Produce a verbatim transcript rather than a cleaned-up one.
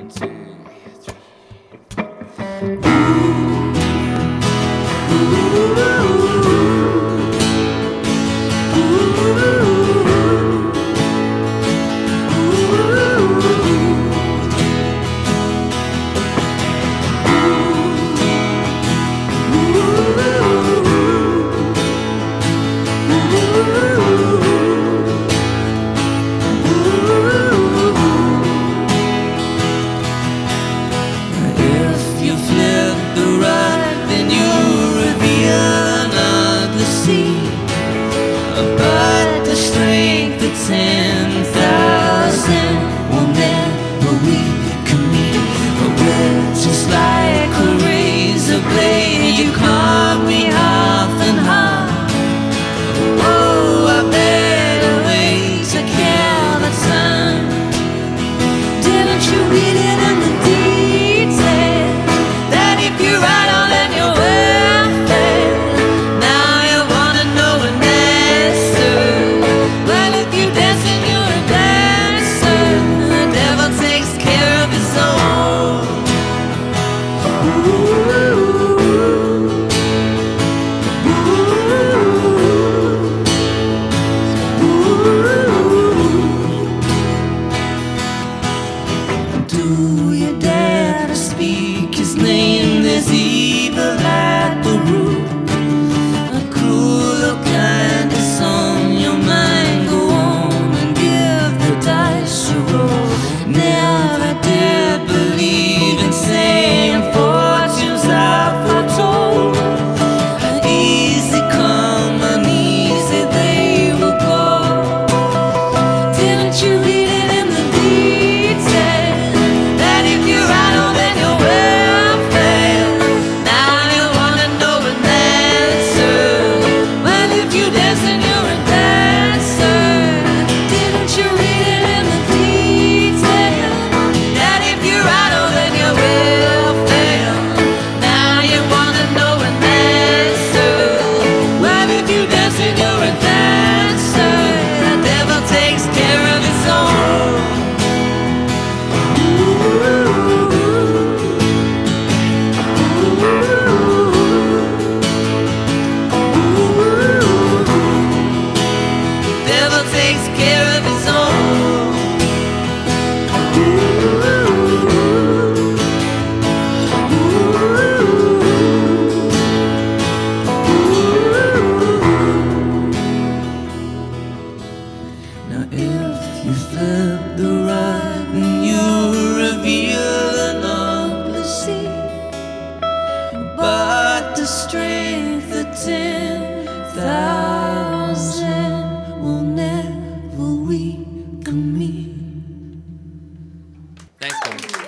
One, two, three. But the strength of ten thousand will never weaken me. We're just like a razor blade. You carve me half and half. Oh, I better wait to kill the time. Didn't you read it in the detail that if you write on then you're welfare? Now you wanna know an answer. Well, if you dance and you're a dancer, the devil takes care of his own. Ooh, do you dare to speak his name? There's evil at the root. A cruel kindness on your mind. Go on and give the dice a roll. Never did believe in saying fortunes are foretold. Easy come and easy they will go. Didn't you read it in the detail that if you ride on then you're welfare? Now you wanna know an answer. Well, if you dance then you're a dancer. Didn't you read it in the detail that if you ride on then you're welfare? Now you wanna know an answer. Well, if you dance then you're a dancer. The devil takes care of his own. Devil takes care of his own. Now if you flip the right and you reveal an ugly scene, but the strength of ten thousand will never weaken me. Thanks, man.